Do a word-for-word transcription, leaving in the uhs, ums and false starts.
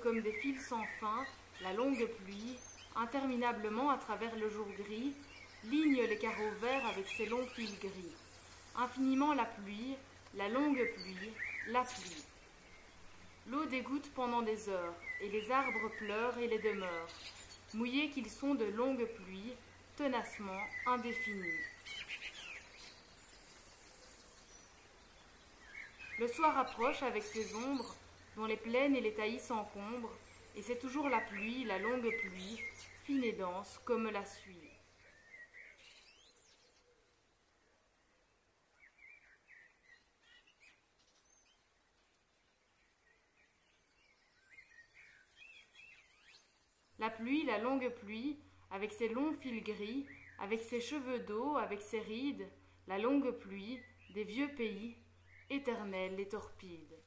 comme des fils sans fin, la longue pluie, interminablement à travers le jour gris, ligne les carreaux verts avec ses longs fils gris. Infiniment la pluie, la longue pluie, la pluie. L'eau dégoutte pendant des heures, et les arbres pleurent et les demeurent, mouillés qu'ils sont de longues pluies, tenacement indéfinies. Le soir approche avec ses ombres, dont les plaines et les taillis s'encombrent, et c'est toujours la pluie, la longue pluie, fine et dense comme la suie. La pluie, la longue pluie, avec ses longs fils gris, avec ses cheveux d'eau, avec ses rides, la longue pluie, des vieux pays, éternelle et torpide.